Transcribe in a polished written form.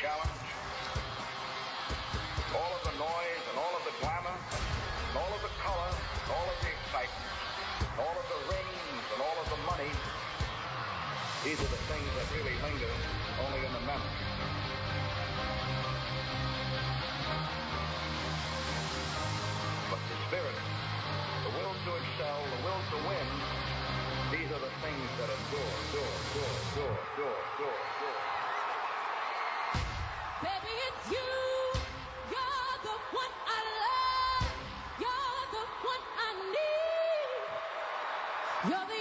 challenge, all of the noise and all of the glamour, and all of the color, and all of the excitement, and all of the rings and all of the money, these are the things that really linger only in the memory. But the spirit, the will to excel, the will to win, these are the things that endure. Baby, it's you. You're the one I love. You're the one I need. You're the